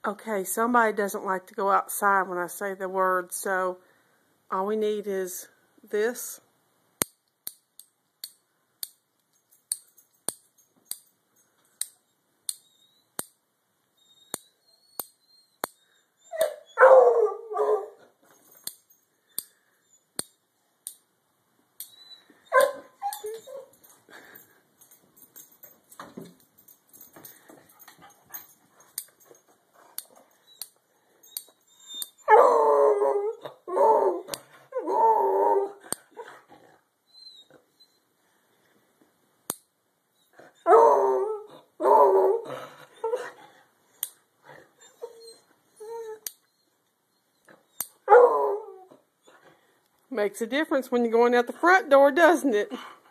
Okay, somebody doesn't like to go outside when I say the word, so all we need is this. Makes a difference when you're going out the front door, doesn't it?